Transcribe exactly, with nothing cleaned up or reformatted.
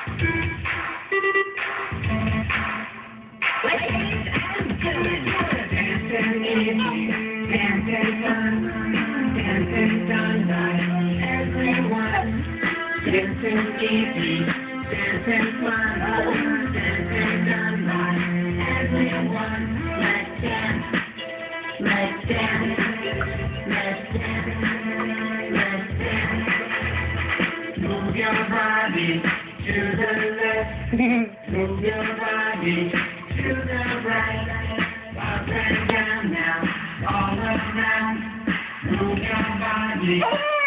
Dancing easy, dancing fun, dancing sunlight, everyone. Dancing easy, dancing fun, dancing sunlight, everyone. Let's dance, let's dance, let's dance, let's dance. Move your body to the left, move your body to the right. Up and down now, all around, move your body.